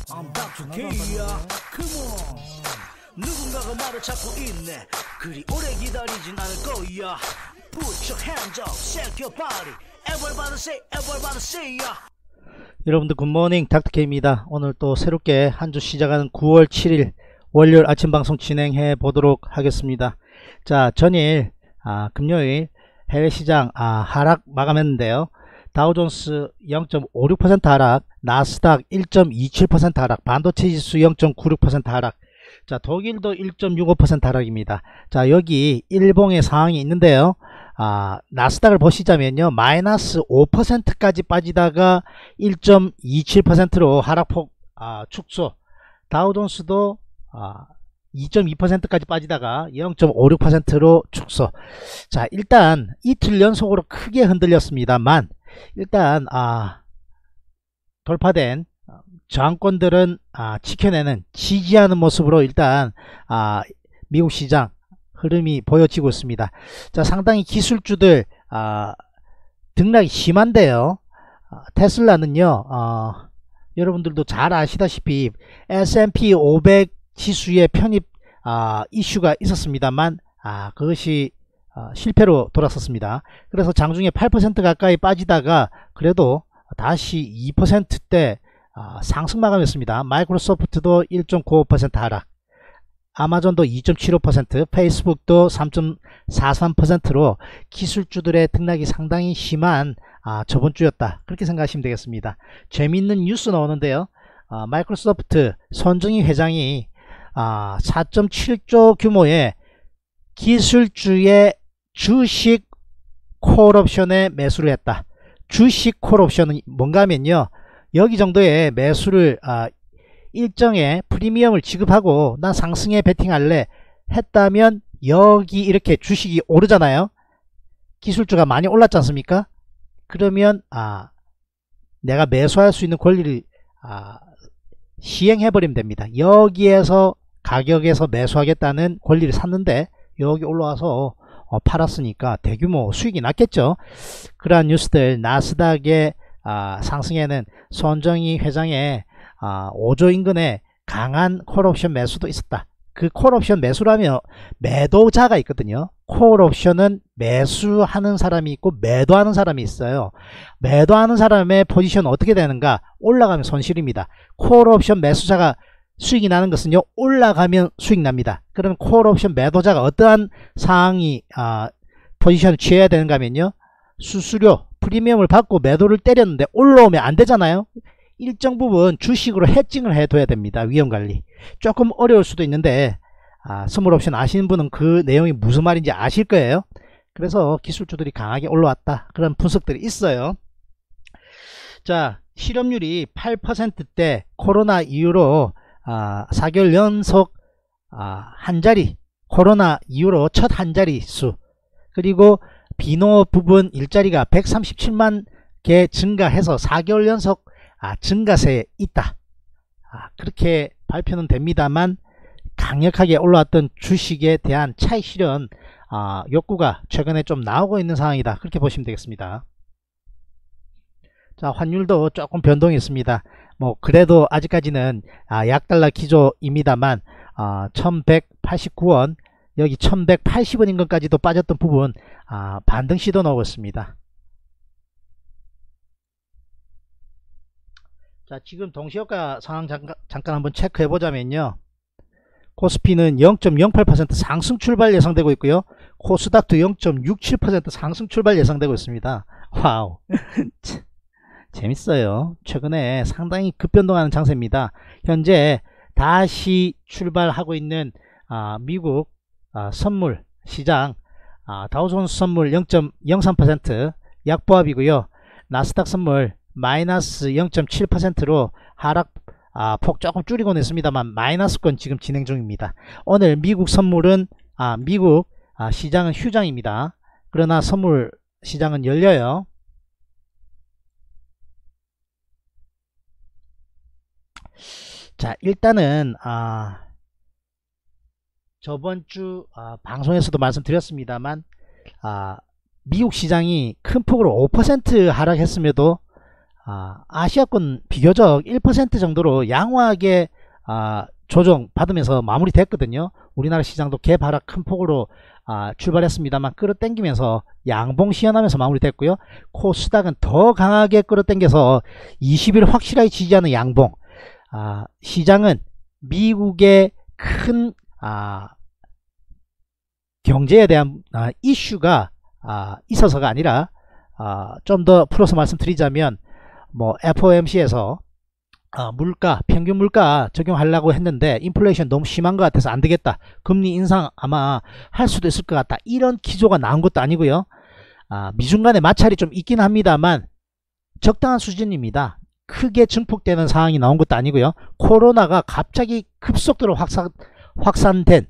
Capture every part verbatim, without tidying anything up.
I'm doctor K야. Come on. 누군가가 말을 찾고 있네. 그리 오래 기다리진 않을 거야. Put your hands up, shake your body. Everybody say, everybody say ya. 여러분들 굿모닝 닥터K입니다. 오늘 또 새롭게 한 주 시작하는 구월 칠일 월요일 아침 방송 진행해 보도록 하겠습니다. 자, 전일 아, 금요일 해외시장 아, 하락 마감했는데요. 다우존스 영 점 오육 퍼센트 하락, 나스닥 일 점 이칠 퍼센트 하락, 반도체 지수 영 점 구육 퍼센트 하락. 자, 독일도 일 점 육오 퍼센트 하락입니다. 자, 여기 일봉의 상황이 있는데요. 아, 나스닥을 보시자면요, 마이너스 오 퍼센트까지 빠지다가 일 점 이칠 퍼센트로 하락폭 아, 축소. 다우존스도 아, 이 점 이 퍼센트까지 빠지다가 영 점 오육 퍼센트로 축소. 자, 일단 이틀 연속으로 크게 흔들렸습니다만 일단 아, 돌파된 저항권들은 아, 지켜내는, 지지하는 모습으로 일단 아, 미국 시장 흐름이 보여지고 있습니다. 자, 상당히 기술주들 아, 등락이 심한데요. 아, 테슬라는요, 어, 여러분들도 잘 아시다시피 에스 앤 피 오백 지수의 편입 아, 이슈가 있었습니다만 아, 그것이 아, 실패로 돌아섰습니다. 그래서 장중에 팔 퍼센트 가까이 빠지다가 그래도 다시 이 퍼센트대 아, 상승 마감했습니다. 마이크로소프트도 일 점 구오 퍼센트 하락, 아마존도 이 점 칠오 퍼센트, 페이스북도 삼 점 사삼 퍼센트로 기술주들의 등락이 상당히 심한 아, 저번주였다, 그렇게 생각하시면 되겠습니다. 재미있는 뉴스 나오는데요. 아, 마이크로소프트 손정희 회장이 아, 사 점 칠조 규모의 기술주의 주식 콜옵션에 매수를 했다. 주식 콜옵션은 뭔가 하면요, 여기 정도의 매수를 아, 일정의 프리미엄을 지급하고 난 상승에 베팅할래 했다면 여기 이렇게 주식이 오르잖아요. 기술주가 많이 올랐지 않습니까? 그러면 아, 내가 매수할 수 있는 권리를 아, 시행해버리면 됩니다. 여기에서 가격에서 매수하겠다는 권리를 샀는데 여기 올라와서 어, 팔았으니까 대규모 수익이 났겠죠. 그러한 뉴스들, 나스닥의 아, 상승에는 손정희 회장의 아, 오조 인근의 강한 콜옵션 매수도 있었다. 그 콜옵션 매수라면 매도자가 있거든요. 콜옵션은 매수하는 사람이 있고 매도하는 사람이 있어요. 매도하는 사람의 포지션은 어떻게 되는가? 올라가면 손실입니다. 콜옵션 매수자가 수익이 나는 것은요, 올라가면 수익 납니다. 그러면 콜옵션 매도자가 어떠한 상황이 아, 포지션을 취해야 되는가 하면요, 수수료 프리미엄을 받고 매도를 때렸는데 올라오면 안 되잖아요. 일정 부분 주식으로 해칭을 해둬야 됩니다. 위험관리 조금 어려울 수도 있는데 아, 스몰옵션 아시는 분은 그 내용이 무슨 말인지 아실 거예요. 그래서 기술주들이 강하게 올라왔다, 그런 분석들이 있어요. 자, 실업률이 팔 퍼센트대, 코로나 이후로 아, 사 개월 연속 아, 한자리, 코로나 이후로 첫 한자리 수, 그리고 비농업 부분 일자리가 백삼십칠만 개 증가해서 사 개월 연속 아, 증가세에 있다. 아, 그렇게 발표는 됩니다만 강력하게 올라왔던 주식에 대한 차익 실현 아, 욕구가 최근에 좀 나오고 있는 상황이다, 그렇게 보시면 되겠습니다. 자, 환율도 조금 변동이 있습니다. 뭐 그래도 아직까지는 아, 약달러 기조입니다만 아, 천백팔십구 원, 여기 천백팔십 원 인근까지도 빠졌던 부분 아, 반등 시도 나오고 있습니다. 자, 지금 동시효과 상황 잠깐, 잠깐 한번 체크해 보자면요, 코스피는 영 점 영팔 퍼센트 상승 출발 예상되고 있고요, 코스닥도 영 점 육칠 퍼센트 상승 출발 예상되고 있습니다. 와우. 재밌어요. 최근에 상당히 급변동하는 장세입니다. 현재 다시 출발하고 있는 아, 미국 아, 선물 시장, 아, 다우존스 선물 영 점 영삼 퍼센트 약보합이고요, 나스닥 선물 마이너스 영 점 칠 퍼센트로 하락 아, 폭 조금 줄이고는 있습니다만 마이너스권 지금 진행 중입니다. 오늘 미국 선물은 아, 미국 아, 시장은 휴장입니다. 그러나 선물 시장은 열려요. 자, 일단은 아, 저번주 아, 방송에서도 말씀드렸습니다만 아, 미국 시장이 큰 폭으로 오 퍼센트 하락했음에도 아, 아시아권 비교적 일 퍼센트 정도로 양호하게 아, 조정 받으면서 마무리됐거든요. 우리나라 시장도 개발락 큰 폭으로 아, 출발했습니다만 끌어당기면서 양봉 시연하면서 마무리됐고요. 코스닥은 더 강하게 끌어당겨서 이십 일 확실하게 지지하는 양봉. 아, 시장은 미국의 큰 아, 경제에 대한 아, 이슈가 아, 있어서가 아니라 아, 좀 더 풀어서 말씀드리자면 뭐 에프오엠씨에서 어, 물가 평균 물가 적용하려고 했는데 인플레이션 너무 심한 것 같아서 안 되겠다, 금리 인상 아마 할 수도 있을 것 같다, 이런 기조가 나온 것도 아니고요. 아, 미중 간의 마찰이 좀 있긴 합니다만 적당한 수준입니다. 크게 증폭되는 상황이 나온 것도 아니고요. 코로나가 갑자기 급속도로 확산, 확산된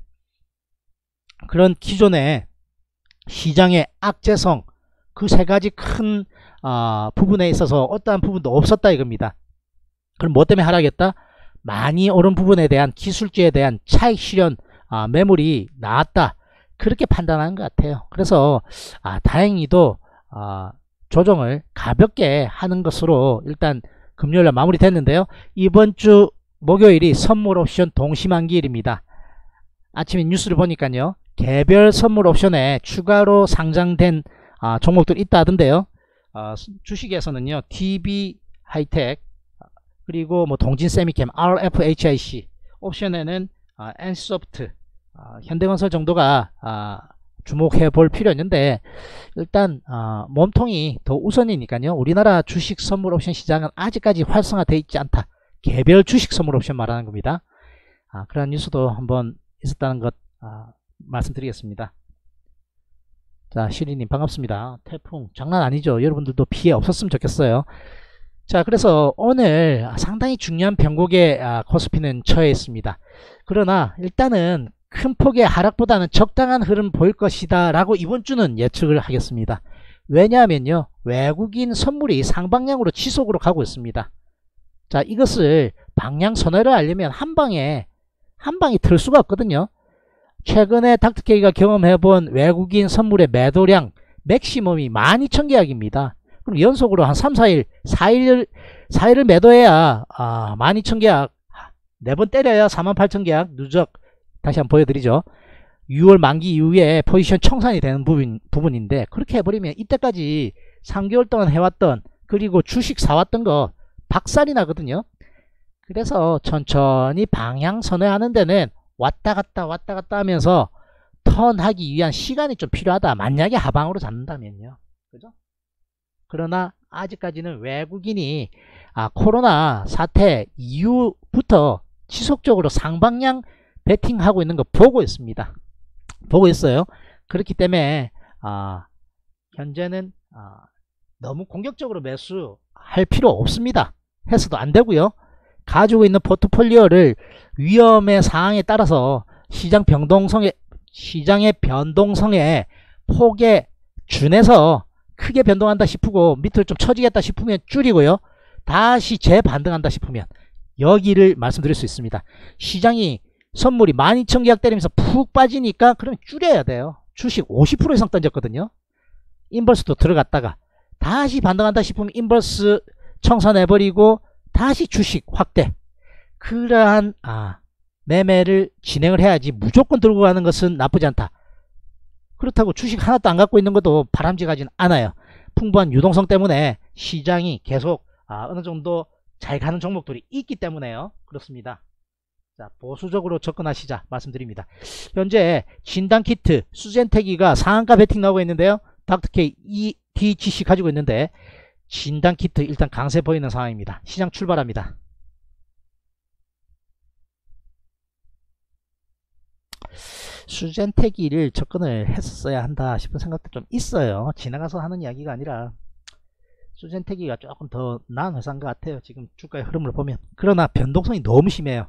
그런 기존의 시장의 악재성, 그 세 가지 큰 어, 부분에 있어서 어떠한 부분도 없었다 이겁니다. 그럼 뭐 때문에 하락했다? 많이 오른 부분에 대한 기술주에 대한 차익 실현 아, 매물이 나왔다, 그렇게 판단하는 것 같아요. 그래서 아, 다행히도 아, 조정을 가볍게 하는 것으로 일단 금요일날 마무리됐는데요. 이번 주 목요일이 선물 옵션 동시만기일입니다. 아침에 뉴스를 보니까요, 개별 선물 옵션에 추가로 상장된 아, 종목들이 있다 하던데요. 아, 주식에서는요 티비하이텍 그리고 뭐 동진세미캠, 알에프에이치아이씨, 옵션에는 아, 엔씨소프트, 아, 현대건설 정도가 아, 주목해 볼 필요 있는데 일단 아, 몸통이 더 우선이니까요. 우리나라 주식 선물 옵션 시장은 아직까지 활성화되어 있지 않다. 개별 주식 선물 옵션 말하는 겁니다. 아, 그런 뉴스도 한번 있었다는 것 아, 말씀드리겠습니다. 자, 시리님 반갑습니다. 태풍 장난 아니죠. 여러분들도 피해 없었으면 좋겠어요. 자, 그래서 오늘 상당히 중요한 변곡에 아, 코스피는 처해 있습니다. 그러나 일단은 큰 폭의 하락보다는 적당한 흐름 보일 것이다 라고 이번 주는 예측을 하겠습니다. 왜냐하면요, 외국인 선물이 상방향으로 지속으로 가고 있습니다. 자, 이것을 방향 선회를 알려면 한방에 한방이 틀 수가 없거든요. 최근에 닥터케이가 경험해본 외국인 선물의 매도량 맥시멈이 만 이천 계약입니다. 그럼 연속으로 한 삼, 사일, 사일, 사일을 매도해야 아, 만 이천 계약, 네 번 때려야 사만 팔천 계약 누적. 다시 한번 보여드리죠. 유월 만기 이후에 포지션 청산이 되는 부분, 부분인데 그렇게 해버리면 이때까지 삼 개월 동안 해왔던, 그리고 주식 사왔던 거 박살이 나거든요. 그래서 천천히 방향 선회하는 데는 왔다 갔다 왔다 갔다 하면서 턴하기 위한 시간이 좀 필요하다, 만약에 하방으로 잡는다면요. 그죠? 그러나 아직까지는 외국인이 아, 코로나 사태 이후부터 지속적으로 상방향 베팅하고 있는 거 보고 있습니다. 보고 있어요. 그렇기 때문에 아, 현재는 아, 너무 공격적으로 매수할 필요 없습니다. 해서도 안 되고요. 가지고 있는 포트폴리오를 위험의 상황에 따라서 시장 변동성에 시장의 변동성에 폭에 준해서 크게 변동한다 싶고 밑으로 좀 처지겠다 싶으면 줄이고요. 다시 재반등한다 싶으면 여기를 말씀드릴 수 있습니다. 시장이 선물이 만 이천 계약 때리면서 푹 빠지니까 그러면 줄여야 돼요. 주식 오십 퍼센트 이상 던졌거든요. 인버스도 들어갔다가 다시 반등한다 싶으면 인버스 청산해버리고 다시 주식 확대, 그러한 아, 매매를 진행을 해야지 무조건 들고 가는 것은 나쁘지 않다. 그렇다고 주식 하나도 안 갖고 있는 것도 바람직하지는 않아요. 풍부한 유동성 때문에 시장이 계속 아, 어느 정도 잘 가는 종목들이 있기 때문에요. 그렇습니다. 자, 보수적으로 접근하시자 말씀드립니다. 현재 진단키트 수젠테기가 상한가 베팅 나오고 있는데요. 닥터케이 이디지씨 가지고 있는데 진단키트 일단 강세 보이는 상황입니다. 시장 출발합니다. 수젠테기를 접근을 했었어야 한다 싶은 생각도 좀 있어요. 지나가서 하는 이야기가 아니라 수젠테기가 조금 더 나은 회사인 것 같아요. 지금 주가의 흐름을 보면. 그러나 변동성이 너무 심해요.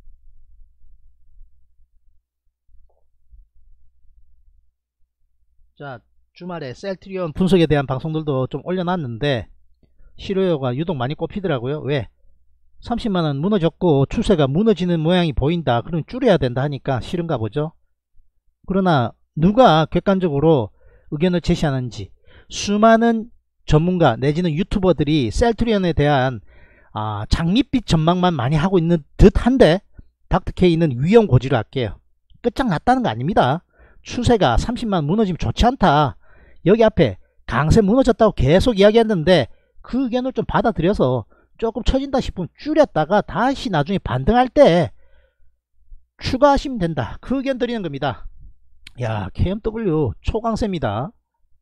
자, 주말에 셀트리온 분석에 대한 방송들도 좀 올려놨는데 실효가 유독 많이 꼽히더라고요. 왜? 삼십만원 무너졌고 추세가 무너지는 모양이 보인다. 그럼 줄여야 된다 하니까 싫은가 보죠. 그러나 누가 객관적으로 의견을 제시하는지, 수많은 전문가 내지는 유튜버들이 셀트리온에 대한 아, 장밋빛 전망만 많이 하고 있는 듯한데 닥터케이는 위험 고지를 할게요. 끝장났다는 거 아닙니다. 추세가 삼십만 무너지면 좋지 않다. 여기 앞에 강세 무너졌다고 계속 이야기했는데 그 의견을 좀 받아들여서 조금 처진다 싶으면 줄였다가 다시 나중에 반등할 때 추가하시면 된다. 그 의견 드리는 겁니다. 야, 케이엠더블유 초강세입니다.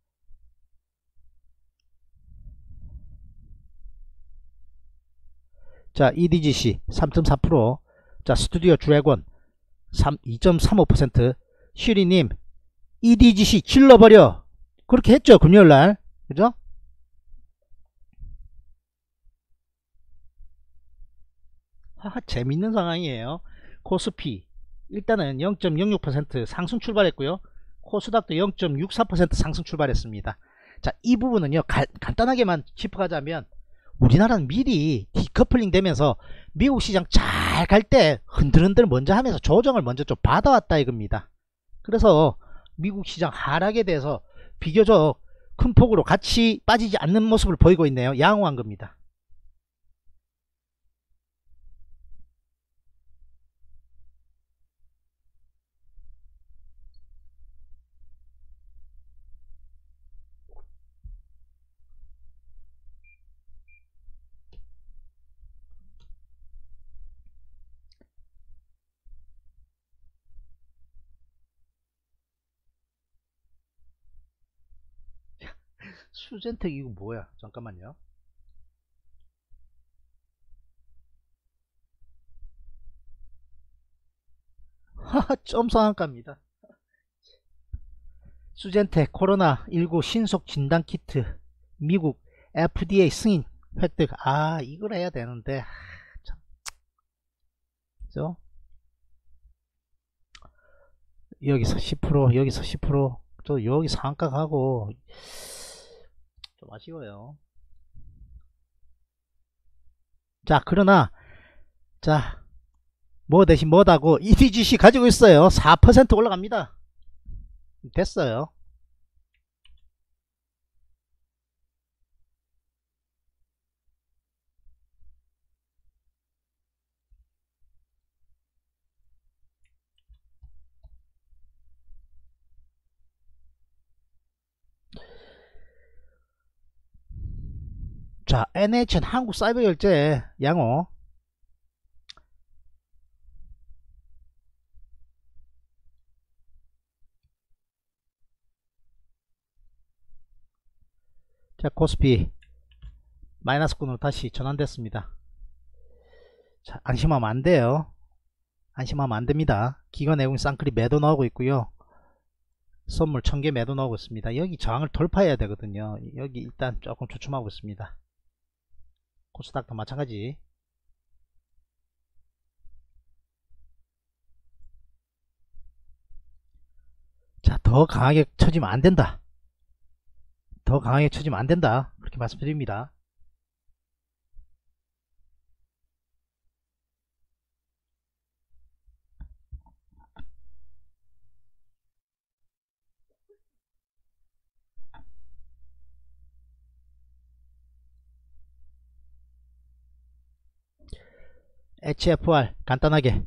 자, 이디지씨 삼 점 사 퍼센트, 자, 스튜디오 드래곤 이 점 삼오 퍼센트. 시리님 이디지씨 질러버려 그렇게 했죠, 금요일날. 그죠? 하하, 재밌는 상황이에요. 코스피 일단은 영 점 영육 퍼센트 상승 출발했고요. 코스닥도 영 점 육사 퍼센트 상승 출발했습니다. 자, 이 부분은요 가, 간단하게만 짚어가자면 우리나라는 미리 디커플링 되면서 미국 시장 잘 갈 때 흔들흔들 먼저 하면서 조정을 먼저 좀 받아왔다 이겁니다. 그래서 미국 시장 하락에 대해서 비교적 큰 폭으로 같이 빠지지 않는 모습을 보이고 있네요. 양호한 겁니다. 수젠텍 이거 뭐야? 잠깐만요. 하하, 점상한가입니다. 수젠텍 코로나 십구 신속 진단 키트 미국 에프디에이 승인 획득. 아, 이걸 해야 되는데 참. 그죠? 여기서 십 퍼센트 여기서 십 퍼센트 또 여기 상한가 가고 좀 아쉬워요. 자, 그러나 자, 뭐 대신 뭐다고 이디지씨 가지고 있어요. 사 퍼센트 올라갑니다. 됐어요. 자, 엔에이치엔 한국사이버결제 양호. 자, 코스피 마이너스권으로 다시 전환됐습니다. 자, 안심하면 안 돼요. 안심하면 안 됩니다. 기관 내공 쌍클이 매도 나오고 있고요. 선물 천 개 매도 나오고 있습니다. 여기 저항을 돌파해야 되거든요. 여기 일단 조금 주춤하고 있습니다. 코스닥도 마찬가지. 자, 더 강하게 쳐지면 안 된다. 더 강하게 쳐지면 안 된다. 그렇게 말씀드립니다. 에이치에프알 간단하게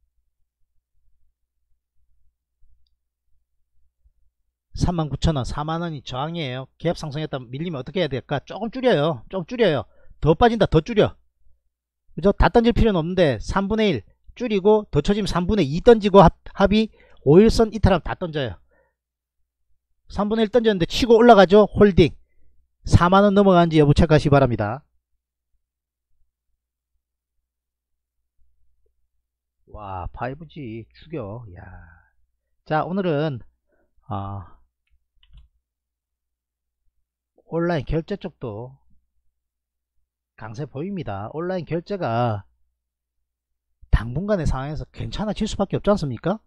삼만 구천 원 사만 원이 저항이에요. 갭 상승했다 밀리면 어떻게 해야 될까? 조금 줄여요. 좀 줄여요. 더 빠진다 더 줄여. 그죠? 다 던질 필요는 없는데 삼분의 일 줄이고 더 쳐지면 삼분의 이 던지고 합, 합이 오일선 이탈하면 다 던져요. 삼분의 일 던졌는데 치고 올라가죠. 홀딩 사만 원 넘어가는지 여부 체크하시기 바랍니다. 와, 파이브지 죽여. 야. 자, 오늘은 어, 온라인 결제 쪽도 강세 보입니다. 온라인 결제가 당분간의 상황에서 괜찮아질 수밖에 없지 않습니까?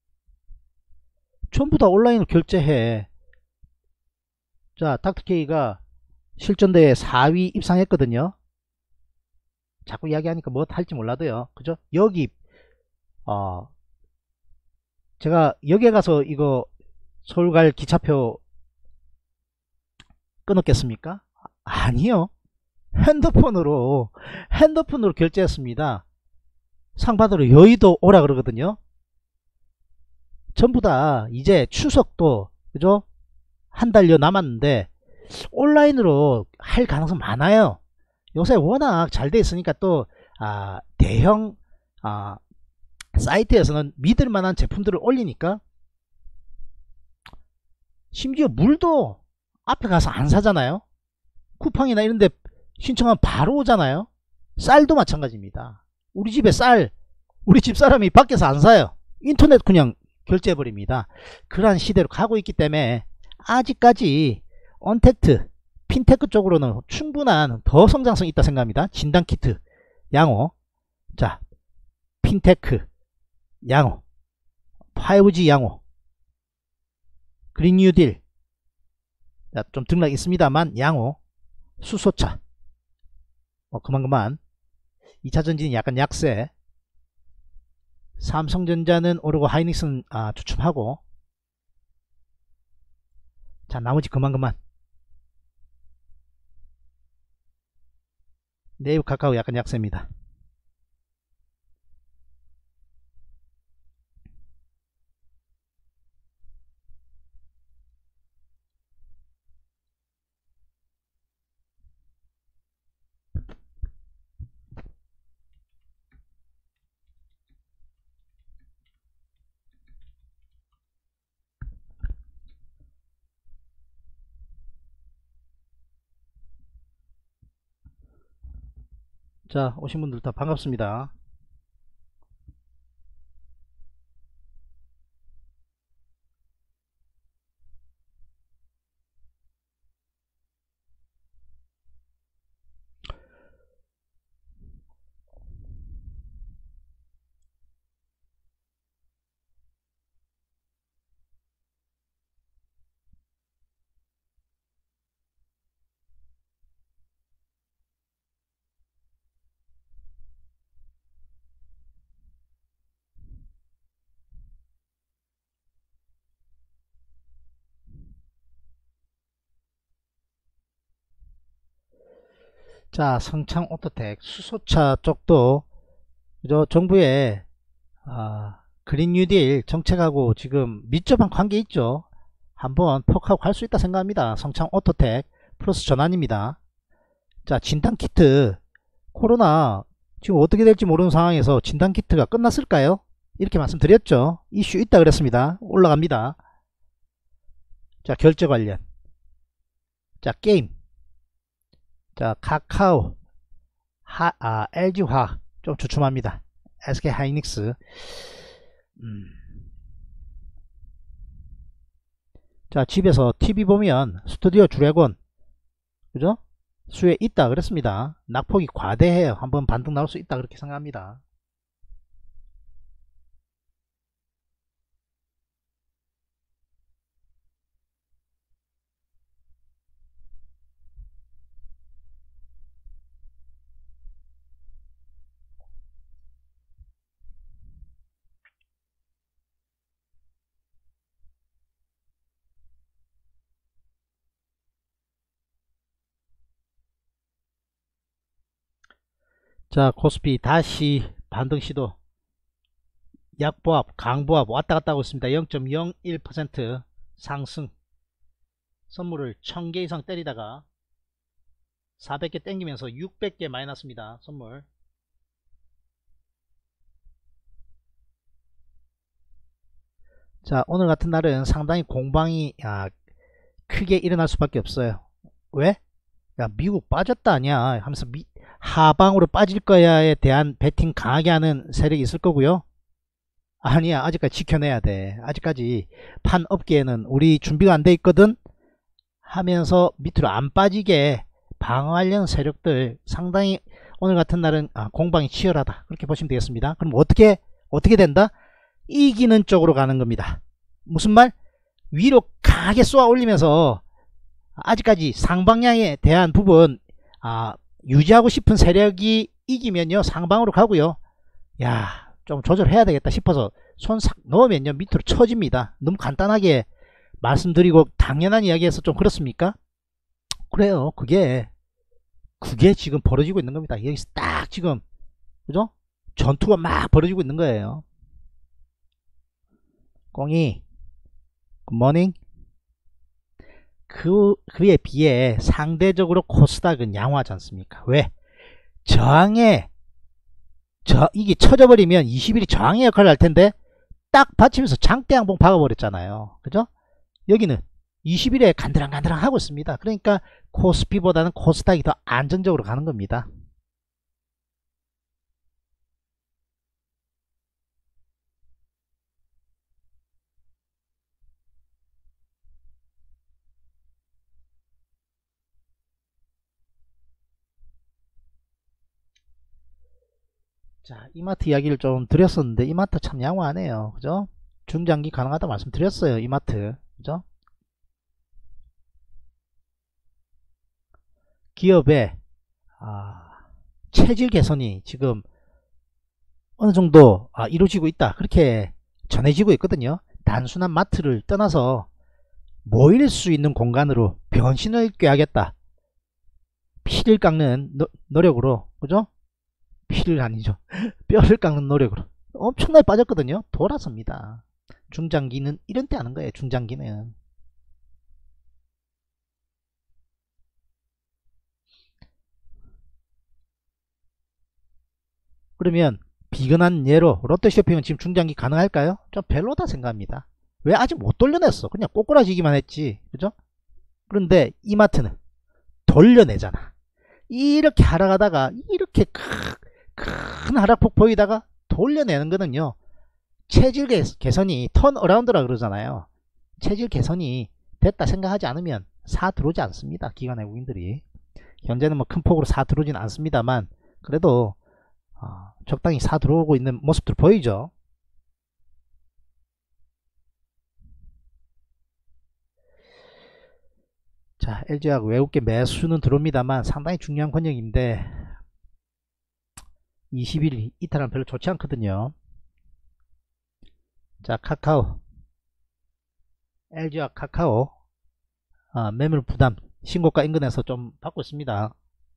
전부 다 온라인으로 결제해. 자, 닥터케이가 실전대회 사 위 입상했거든요. 자꾸 이야기하니까 뭐 할지 몰라도요. 그죠? 여기 어 제가 여기에 가서 이거 서울 갈 기차표 끊었겠습니까? 아니요. 핸드폰으로 핸드폰으로 결제했습니다. 상 받으러 여의도 오라 그러거든요. 전부 다 이제 추석도 그죠? 한 달여 남았는데 온라인으로 할 가능성 많아요. 요새 워낙 잘 돼 있으니까 또 아, 대형 아, 사이트에서는 믿을 만한 제품들을 올리니까 심지어 물도 앞에 가서 안 사잖아요. 쿠팡이나 이런데 신청하면 바로 오잖아요. 쌀도 마찬가지입니다. 우리 집에 쌀, 우리 집 사람이 밖에서 안 사요. 인터넷 그냥 결제해 버립니다. 그러한 시대로 가고 있기 때문에 아직까지 언택트, 핀테크 쪽으로는 충분한 더 성장성이 있다 생각합니다. 진단키트, 양호. 자, 핀테크, 양호. 파이브지 양호. 그린 뉴딜. 자, 좀 등락 있습니다만 양호. 수소차. 어, 그만 그만. 이차전지는 약간 약세. 삼성전자는 오르고 하이닉스는 아, 주춤하고. 자, 나머지 그만 그만. 네이버 카카오 약간 약세입니다. 자, 오신 분들 다 반갑습니다. 자, 성창 오토텍 수소차 쪽도 그죠? 정부의 아, 그린 뉴딜 정책하고 지금 밀접한 관계 있죠. 한번 퍽하고 갈 수 있다 생각합니다. 성창 오토텍 플러스 전환입니다. 자, 진단키트 코로나 지금 어떻게 될지 모르는 상황에서 진단키트가 끝났을까요? 이렇게 말씀드렸죠. 이슈 있다 그랬습니다. 올라갑니다. 자, 결제 관련. 자, 게임. 자, 카카오, 하, 아, 엘지화 좀 주춤합니다. 에스케이하이닉스. 음. 자, 집에서 티비 보면 스튜디오 드래곤 그죠? 수에 있다 그랬습니다. 낙폭이 과대해요. 한번 반등 나올 수 있다 그렇게 생각합니다. 자, 코스피 다시 반등 시도. 약보합, 강보합 왔다갔다 하고 있습니다. 영 점 영일 퍼센트 상승. 선물을 천 개 이상 때리다가 사백 개 땡기면서 육백 개 마이너스입니다. 선물. 자, 오늘 같은 날은 상당히 공방이 아, 크게 일어날 수밖에 없어요. 왜? 야, 미국 빠졌다 아니야 하면서 미, 하방으로 빠질 거야에 대한 베팅 강하게 하는 세력이 있을 거고요. 아니야, 아직까지 지켜내야 돼. 아직까지 판 업계에는 우리 준비가 안 돼 있거든 하면서 밑으로 안 빠지게 방어하려는 세력들 상당히 오늘 같은 날은 아, 공방이 치열하다 그렇게 보시면 되겠습니다. 그럼 어떻게 어떻게 된다? 이기는 쪽으로 가는 겁니다. 무슨 말? 위로 강하게 쏘아 올리면서 아직까지 상방향에 대한 부분 아, 유지하고 싶은 세력이 이기면요 상방으로 가고요. 야, 좀 조절해야 되겠다 싶어서 손 싹 넣으면요 밑으로 쳐집니다. 너무 간단하게 말씀드리고 당연한 이야기해서 좀 그렇습니까? 그래요. 그게 그게 지금 벌어지고 있는 겁니다. 여기서 딱 지금 그죠? 전투가 막 벌어지고 있는 거예요. 꽁이 굿모닝. 그, 그에 비해 상대적으로 코스닥은 양호하지 않습니까? 왜? 저항에 저 이게 쳐져버리면 이십 일이 저항의 역할을 할 텐데 딱 받치면서 장대 양봉 박아버렸잖아요. 그죠? 여기는 이십 일에 간드랑간드랑 하고 있습니다. 그러니까 코스피보다는 코스닥이 더 안정적으로 가는 겁니다. 자, 이마트 이야기를 좀 드렸었는데 이마트 참 양호하네요. 그죠? 중장기 가능하다 말씀드렸어요. 이마트. 그죠? 기업의 아, 체질 개선이 지금 어느 정도 아, 이루어지고 있다. 그렇게 전해지고 있거든요. 단순한 마트를 떠나서 모일 수 있는 공간으로 변신을 꾀하겠다. 피를 깎는 노, 노력으로, 그죠? 피를 아니죠. 뼈를 깎는 노력으로 엄청나게 빠졌거든요. 돌아섭니다. 중장기는 이런 때 하는 거예요. 중장기는. 그러면 비근한 예로 롯데쇼핑은 지금 중장기 가능할까요? 좀 별로다 생각합니다. 왜 아직 못 돌려냈어? 그냥 꼬꾸라지기만 했지. 그죠? 그런데 이마트는 돌려내잖아. 이렇게 하락하다가 이렇게 큰, 큰 하락폭 보이다가 돌려내는 거는요. 체질 개선이 턴어라운드라 그러잖아요. 체질 개선이 됐다 생각하지 않으면 사 들어오지 않습니다. 기관 외국인들이. 현재는 뭐 큰 폭으로 사 들어오진 않습니다만 그래도 어, 적당히 사 들어오고 있는 모습들 보이죠. 자, 엘지화학 외국계 매수는 들어옵니다만 상당히 중요한 권역인데 이십 일 이탈은 별로 좋지 않거든요. 자, 카카오 엘지화학 카카오 어, 매물 부담 신고가 인근에서 좀 받고 있습니다.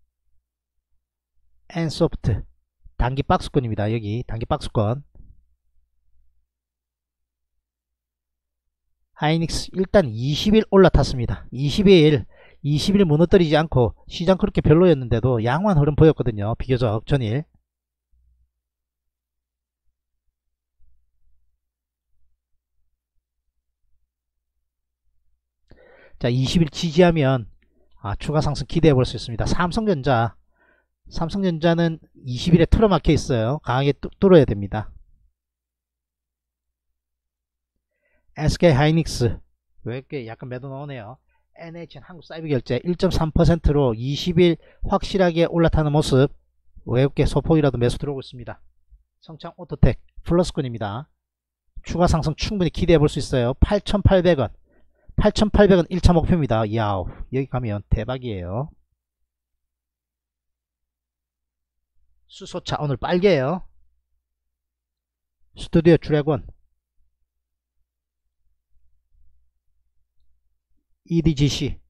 엔소프트 단기 박스권입니다. 여기 단기 박스권. 하이닉스 일단 이십 일 올라탔습니다. 이십 일 이십 일 무너뜨리지 않고 시장 그렇게 별로였는데도 양호한 흐름 보였거든요. 비교적 전일. 자, 이십 일 지지하면 아, 추가 상승 기대해 볼 수 있습니다. 삼성전자 삼성전자는 이십 일에 틀어막혀 있어요. 강하게 뚫어야 됩니다. 에스케이 하이닉스 외국계 약간 매도 나오네요. 엔에이치엔 한국사이버결제 일 점 삼 퍼센트로 이십 일 확실하게 올라타는 모습. 외국계 소폭이라도 매수 들어오고 있습니다. 성창 오토텍 플러스권입니다. 추가 상승 충분히 기대해 볼 수 있어요. 팔천팔백 원 팔천팔백 원 일 차 목표입니다. 야우, 여기 가면 대박이에요. 수소차 오늘 빨개요. 스튜디오 드래곤 이디지씨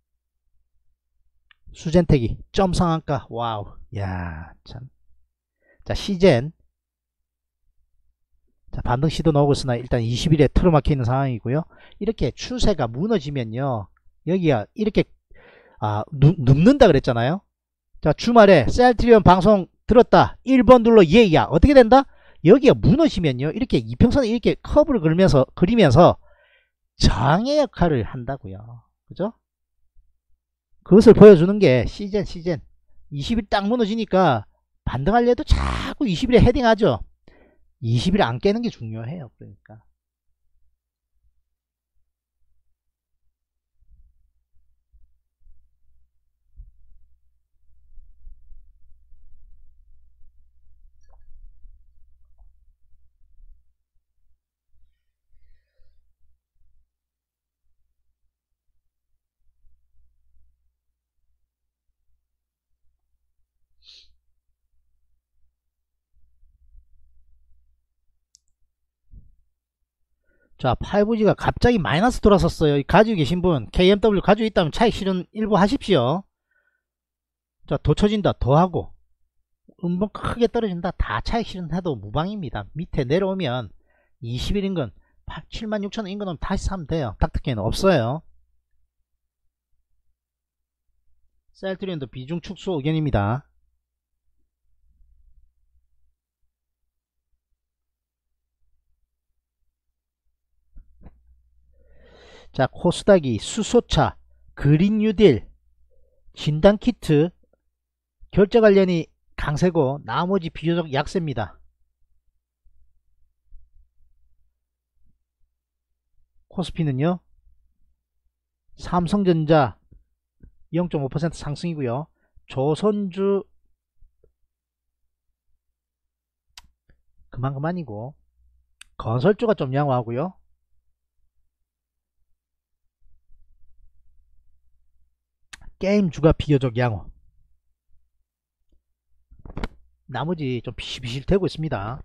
수젠텍이 점 상한가. 와우, 야 참. 자, 시젠 자, 반등 시도 나오고 있으나 일단 이십 일에 틀어막혀 있는 상황이고요. 이렇게 추세가 무너지면요, 여기가 이렇게 아, 눕, 눕는다 그랬잖아요. 자, 주말에 셀트리온 방송 들었다. 일 번 눌러 예야. 어떻게 된다? 여기가 무너지면요, 이렇게 이평선에 이렇게 커브를 그리면서 그리면서 저항의 역할을 한다고요. 그죠? 그것을 보여주는 게 시젠 시젠 이십 일 딱 무너지니까 반등하려도 자꾸 이십 일에 헤딩하죠. 이십 일 안 깨는 게 중요해요. 그러니까 자, 파이브지가 갑자기 마이너스 돌아섰어요. 가지고 계신 분 케이엠더블유 가지고 있다면 차익 실현 일부 하십시오. 자, 더 쳐진다, 더 하고, 음봉 크게 떨어진다, 다 차익 실현해도 무방입니다. 밑에 내려오면 이십 일 인근, 칠만 육천 원 인근은 다시 사면 돼요. 닥터케이는 없어요. 셀트리온도 비중 축소 의견입니다. 자, 코스닥이 수소차, 그린 뉴딜, 진단키트, 결제 관련이 강세고 나머지 비교적 약세입니다. 코스피는요, 삼성전자 영 점 오 퍼센트 상승이고요. 조선주 그만 그만이고, 건설주가 좀 양호하고요. 게임주가 비교적 양호. 나머지 좀 비실비실 되고 있습니다.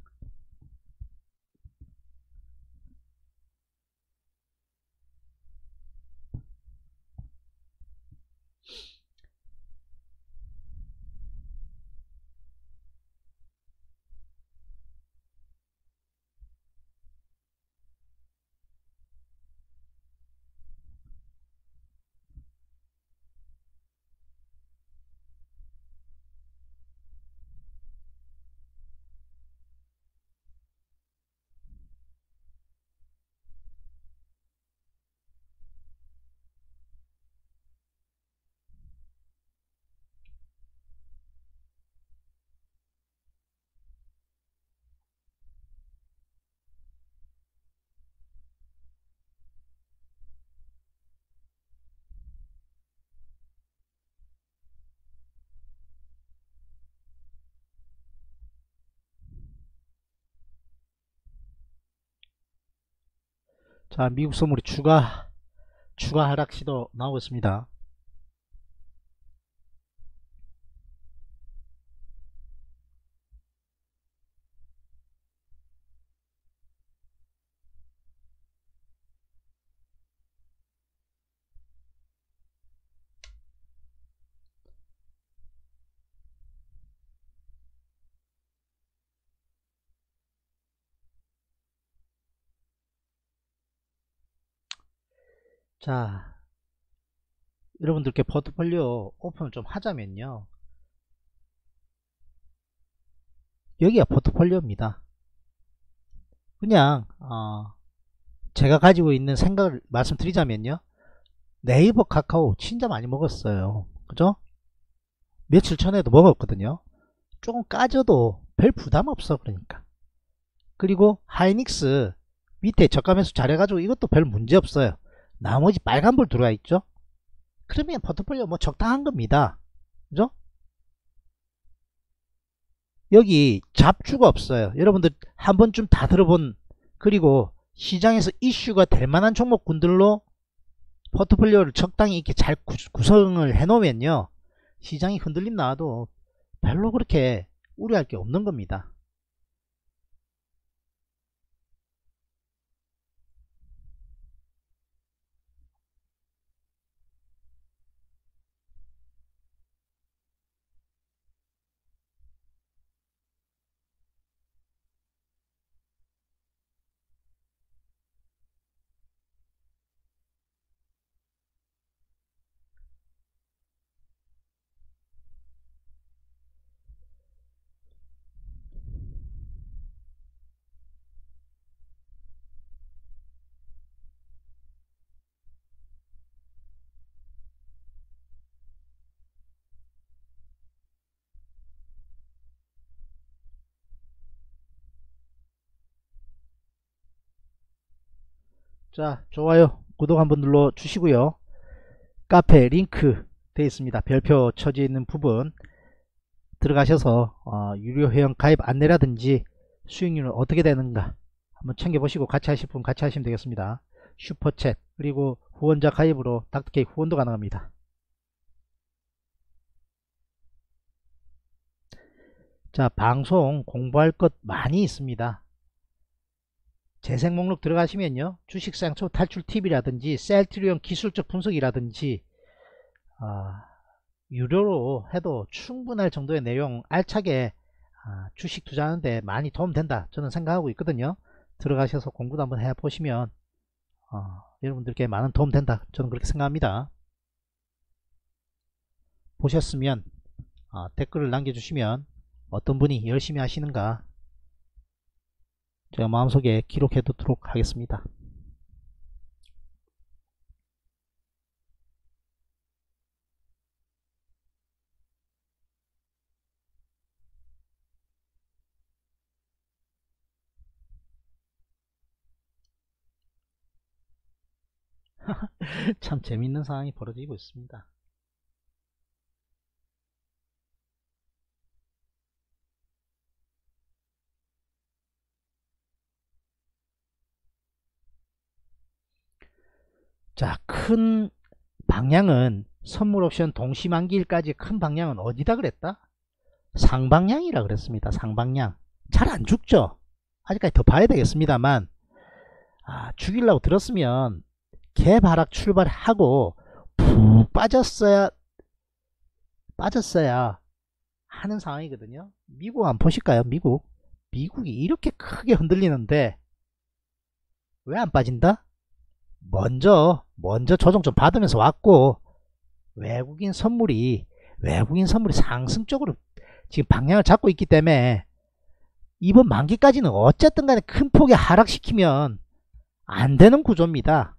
자, 미국 선물이 추가 추가 하락 시도 나오고 있습니다. 자, 여러분들께 포트폴리오 오픈을 좀 하자면요, 여기가 포트폴리오입니다. 그냥 어, 제가 가지고 있는 생각을 말씀드리자면요, 네이버 카카오 진짜 많이 먹었어요. 그죠? 며칠 전에도 먹었거든요. 조금 까져도 별 부담 없어. 그러니까. 그리고 하이닉스 밑에 저가 매수 잘해가지고 이것도 별 문제 없어요. 나머지 빨간불 들어와 있죠. 그러면 포트폴리오 뭐 적당한 겁니다. 그죠? 여기 잡주가 없어요. 여러분들 한 번쯤 다 들어본, 그리고 시장에서 이슈가 될 만한 종목군들로 포트폴리오를 적당히 이렇게 잘 구성을 해 놓으면요, 시장이 흔들림 나와도 별로 그렇게 우려할 게 없는 겁니다. 자, 좋아요, 구독 한번 눌러 주시고요. 카페 링크 되어 있습니다. 별표 쳐져 있는 부분 들어가셔서 어, 유료 회원 가입 안내라든지 수익률은 어떻게 되는가 한번 챙겨보시고 같이 하실 분 같이 하시면 되겠습니다. 슈퍼챗 그리고 후원자 가입으로 닥터케이 후원도 가능합니다. 자, 방송 공부할 것 많이 있습니다. 재생 목록 들어가시면요, 주식상처 탈출 팁이라든지 셀트리온 기술적 분석이라든지 어, 유료로 해도 충분할 정도의 내용 알차게 아, 주식 투자하는데 많이 도움된다 저는 생각하고 있거든요. 들어가셔서 공부도 한번 해보시면 어, 여러분들께 많은 도움 된다 저는 그렇게 생각합니다. 보셨으면 어, 댓글을 남겨주시면 어떤 분이 열심히 하시는가 제가 마음속에 기록해 두도록 하겠습니다. 참 재밌는 상황이 벌어지고 있습니다. 자, 큰 방향은 선물 옵션 동시만기일까지 큰 방향은 어디다 그랬다? 상방향이라 그랬습니다. 상방향. 잘 안 죽죠? 아직까지 더 봐야 되겠습니다만 아, 죽이려고 들었으면 개바락 출발하고 푹 빠졌어야 빠졌어야 하는 상황이거든요. 미국 한번 보실까요? 미국 미국이 이렇게 크게 흔들리는데 왜 안 빠진다? 먼저 먼저 조정 좀 받으면서 왔고 외국인 선물이 외국인 선물이 상승적으로 지금 방향을 잡고 있기 때문에 이번 만기까지는 어쨌든 간에 큰 폭의 하락시키면 안 되는 구조입니다.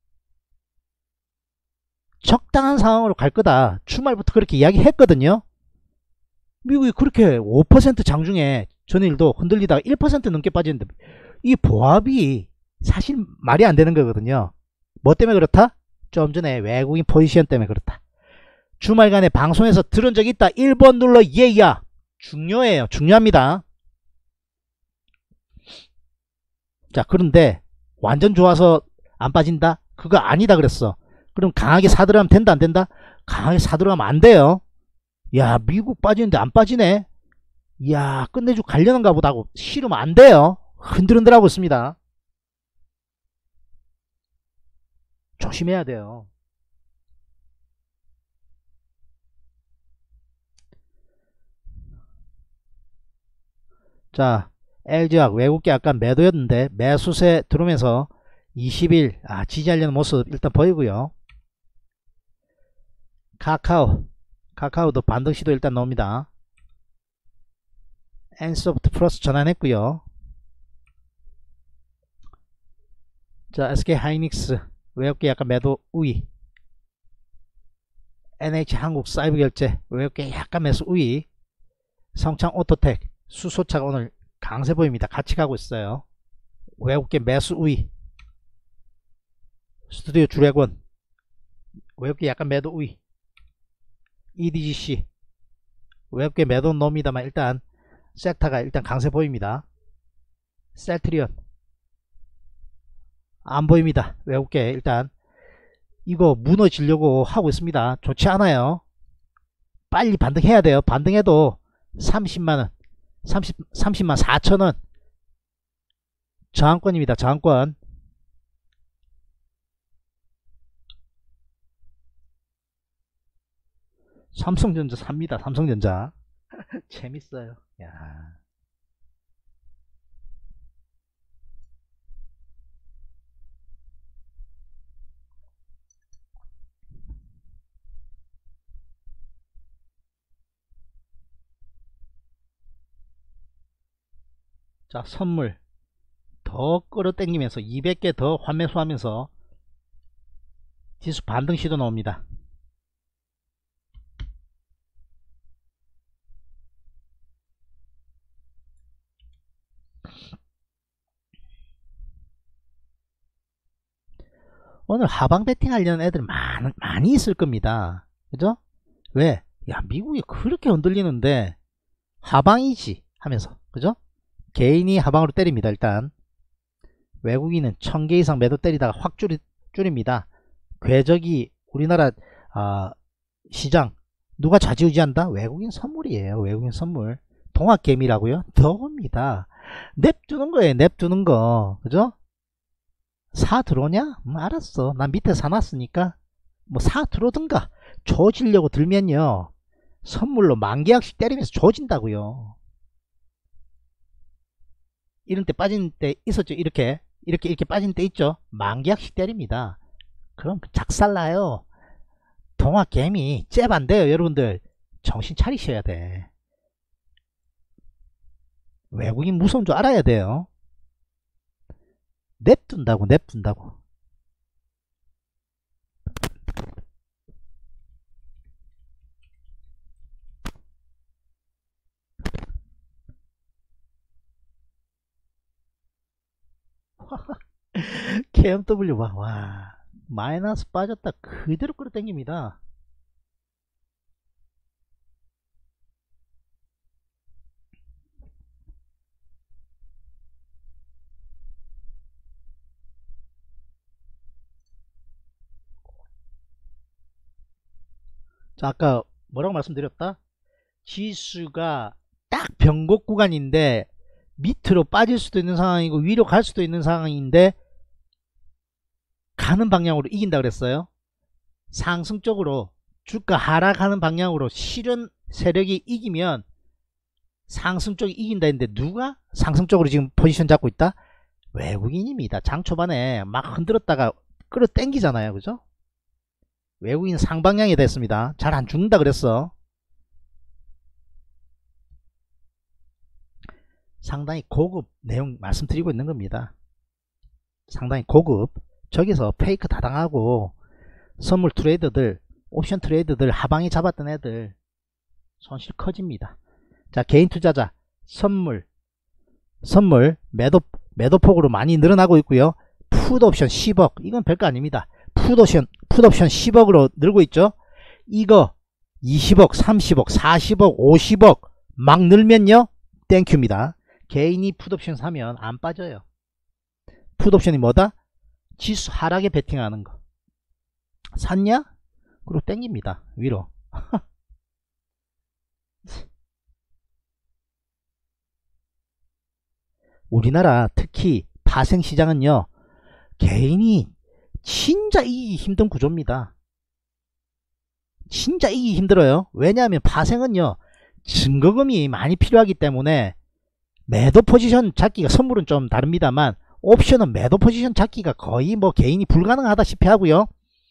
적당한 상황으로 갈 거다. 주말부터 그렇게 이야기했거든요. 미국이 그렇게 오 퍼센트 장중에 전일도 흔들리다가 일 퍼센트 넘게 빠지는데 이 보합이 사실 말이 안 되는 거거든요. 뭐 때문에 그렇다? 좀 전에 외국인 포지션 때문에 그렇다. 주말간에 방송에서 들은 적 있다. 일 번 눌러 예야. 중요해요. 중요합니다. 자, 그런데 완전 좋아서 안 빠진다? 그거 아니다 그랬어. 그럼 강하게 사들어가면 된다 안 된다? 강하게 사들어가면 안 돼요. 야, 미국 빠지는데 안 빠지네. 야, 끝내주고 가려는가 보다 하고 싫으면 안 돼요. 흔들흔들하고 있습니다. 조심해야 돼요. 자, 엘지화학 외국계 약간 매도였는데 매수세 들어오면서 이십 일 아, 지지하려는 모습 일단 보이고요. 카카오 카카오도 반등 시도 일단 나옵니다. 엔소프트 플러스 전환했고요. 자, 에스케이하이닉스 외국계 약간 매도 우위, 엔에이치한국 사이버결제 외국계 약간 매수 우위, 성창오토텍 수소차가 오늘 강세 보입니다. 같이 가고 있어요. 외국계 매수 우위, 스튜디오 주래곤 외국계 약간 매도 우위, 이디지씨 외국계 매도 놈이다만 일단 섹터가 일단 강세 보입니다. 셀트리온 안 보입니다. 외국계 일단 이거 무너지려고 하고 있습니다. 좋지 않아요. 빨리 반등해야 돼요. 반등해도 삼십만원 삼십, 삼십만 사천원 저항권입니다. 저항권. 삼성전자 삽니다. 삼성전자 재밌어요. 야. 자, 선물 더 끌어당기면서 이백 개 더 환매수하면서 지수 반등 시도 나옵니다. 오늘 하방 베팅 하려는 애들 많, 많이 있을 겁니다. 그죠? 왜? 야, 미국이 그렇게 흔들리는데 하방이지 하면서, 그죠? 개인이 하방으로 때립니다. 일단 외국인은 천 개 이상 매도 때리다가 확 줄이, 줄입니다. 궤적이 우리나라 어, 시장 누가 좌지우지한다? 외국인 선물이에요. 외국인 선물. 동학개미라고요? 더웁니다. 냅두는 거예요. 냅두는 거. 그죠? 사 들어오냐? 음, 알았어. 난 밑에 사놨으니까 뭐 사 들어오든가 조지려고 들면요 선물로 만계약씩 때리면서 조진다고요. 이런 때 빠진 때 있었죠. 이렇게 이렇게 이렇게 빠진 때 있죠. 만계약씩 때립니다. 그럼 작살나요. 동화개미 잽 안돼요. 여러분들 정신 차리셔야 돼. 외국인 무서운 줄 알아야 돼요. 냅둔다고 냅둔다고. 케이엠더블유 봐. 와 마이너스 빠졌다 그대로 끌어당깁니다. 자 아까 뭐라고 말씀드렸다? 지수가 딱 변곡 구간인데 밑으로 빠질 수도 있는 상황이고 위로 갈 수도 있는 상황인데 가는 방향으로 이긴다 그랬어요. 상승 쪽으로 주가 하락하는 방향으로 실현 세력이 이기면 상승 쪽이 이긴다 했는데 누가 상승 쪽으로 지금 포지션 잡고 있다? 외국인입니다. 장 초반에 막 흔들었다가 끌어 당기잖아요. 그죠? 외국인 상방향이 됐습니다. 잘 안 죽는다 그랬어. 상당히 고급 내용 말씀드리고 있는 겁니다. 상당히 고급. 저기서 페이크 다 당하고 선물 트레이더들 옵션 트레이더들 하방이 잡았던 애들 손실 커집니다. 자 개인 투자자 선물 선물 매도 매도폭으로 많이 늘어나고 있고요. 풋옵션 십억 이건 별거 아닙니다. 풋옵션 풋옵션 십억으로 늘고 있죠. 이거 이십억 삼십억 사십억 오십억 막 늘면요 땡큐입니다. 개인이 풋옵션 사면 안 빠져요. 풋옵션이 뭐다? 지수 하락에 베팅하는 거. 샀냐? 그리고 땡깁니다. 위로. 우리나라 특히 파생시장은요 개인이 진짜 이기기 힘든 구조입니다. 진짜 이기기 힘들어요. 왜냐하면 파생은요 증거금이 많이 필요하기 때문에 매도 포지션 잡기가 선물은 좀 다릅니다만 옵션은 매도 포지션 잡기가 거의 뭐 개인이 불가능하다시피 하고요.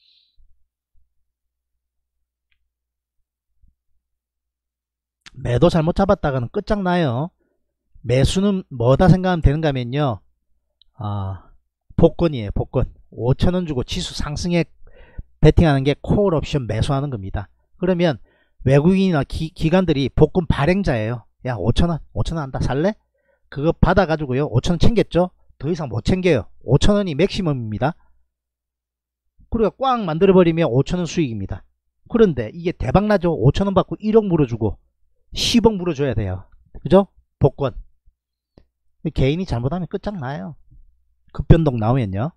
매도 잘못 잡았다가는 끝장나요. 매수는 뭐다 생각하면 되는가 하면요 아, 복권이에요. 복권 오천원 주고 지수 상승에 베팅하는 게 콜 옵션 매수하는 겁니다. 그러면 외국인이나 기, 기관들이 복권 발행자예요. 야 오천원 오천원 한다 살래? 그거 받아 가지고요 오천원 챙겼죠. 더 이상 못 챙겨요. 오천원이 맥시멈입니다. 그리고 꽉 만들어 버리면 오천원 수익입니다. 그런데 이게 대박나죠. 오천원 받고 일억 물어주고 십억 물어줘야 돼요. 그죠? 복권 개인이 잘못하면 끝장나요. 급변동 나오면요.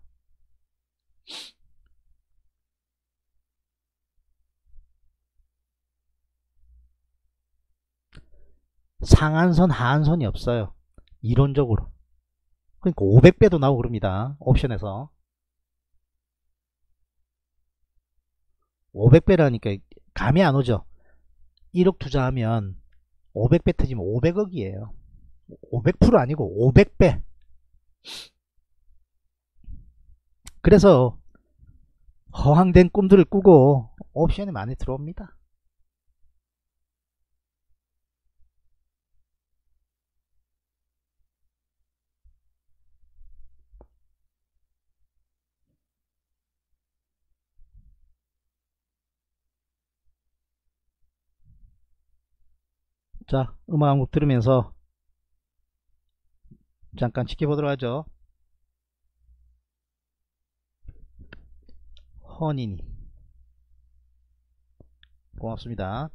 상한선 하한선이 없어요. 이론적으로. 그러니까 오백배도 나오고 그럽니다. 옵션에서 오백배라니까 감이 안 오죠. 일억 투자하면 오백배 터지면 오백억이에요. 오백 퍼센트 아니고 오백배. 그래서 허황된 꿈들을 꾸고 옵션에 많이 들어옵니다. 자, 음악 한 곡 들으면서 잠깐 지켜보도록 하죠. 허니님 고맙습니다.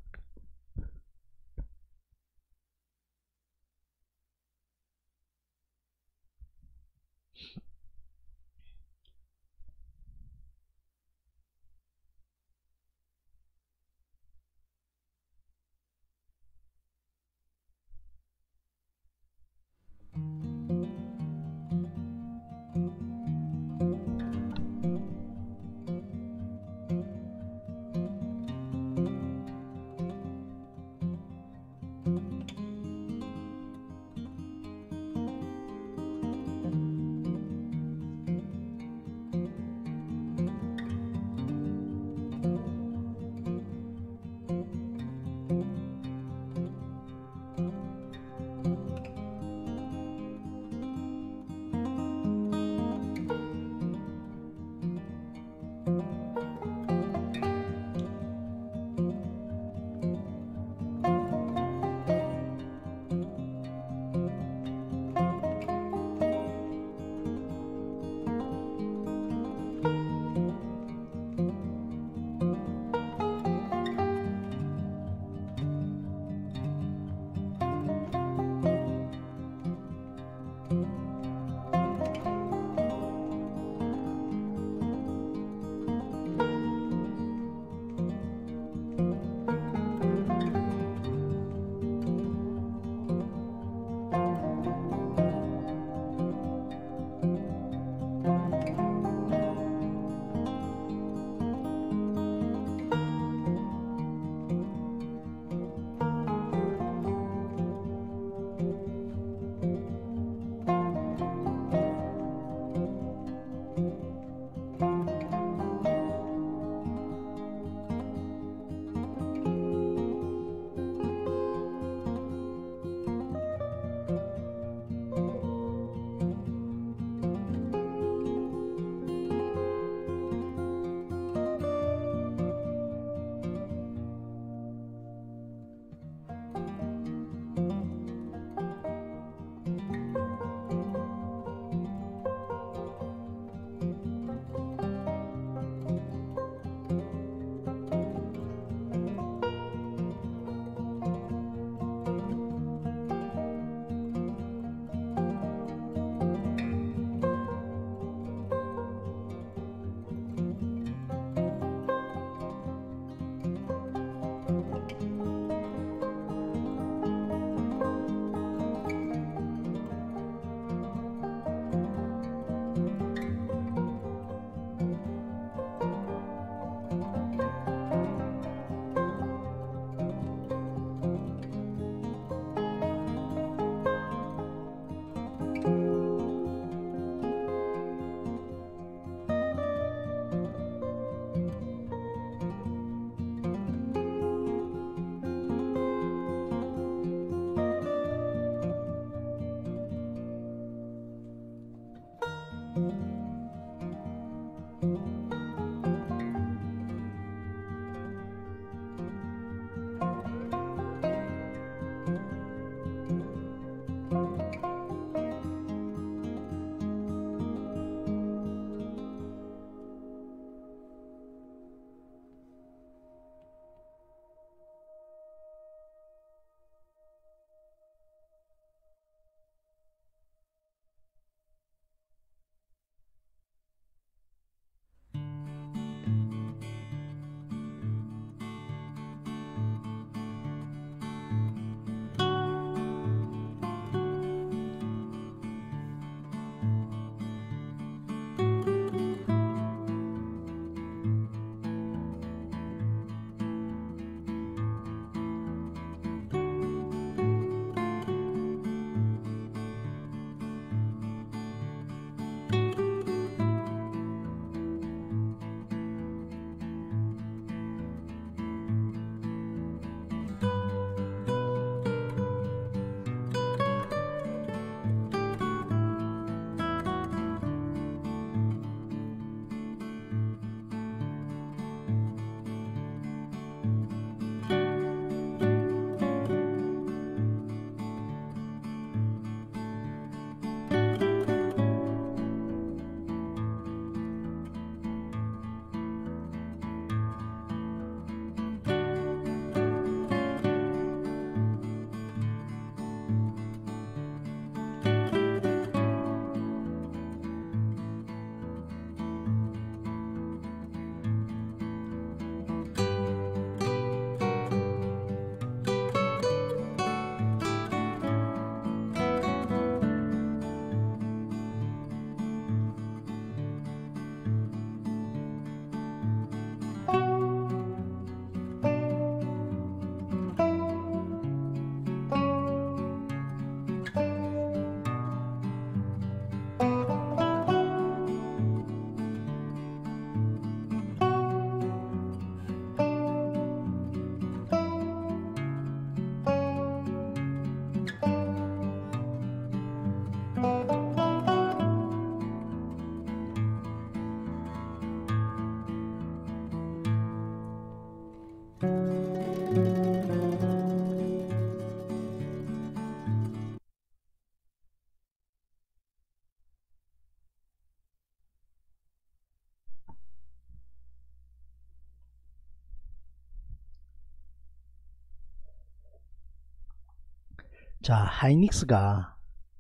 자, 하이닉스가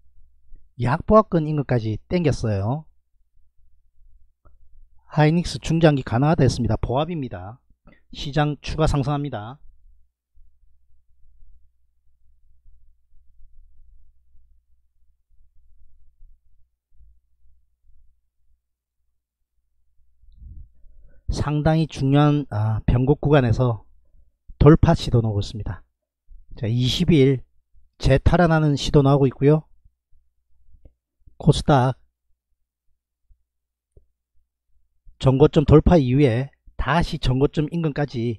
약보합권인 것까지 땡겼어요. 하이닉스 중장기 가능하다 했습니다. 보합입니다. 시장 추가 상승합니다. 상당히 중요한 아, 변곡 구간에서 돌파 시도 나오고 있습니다. 자, 이십 일 재탈환하는 시도 나오고 있고요. 코스닥 전고점 돌파 이후에 다시 전고점 인근까지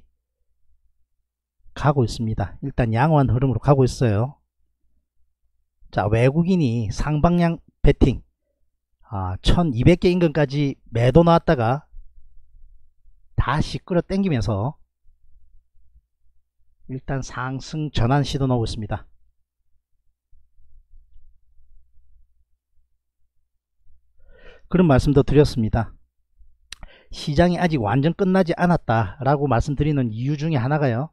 가고 있습니다. 일단 양호한 흐름으로 가고 있어요. 자, 외국인이 상방향 베팅 아, 천이백 개 인근까지 매도 나왔다가 다시 끌어당기면서 일단 상승 전환 시도 나오고 있습니다. 그런 말씀도 드렸습니다. 시장이 아직 완전 끝나지 않았다 라고 말씀드리는 이유 중에 하나가요,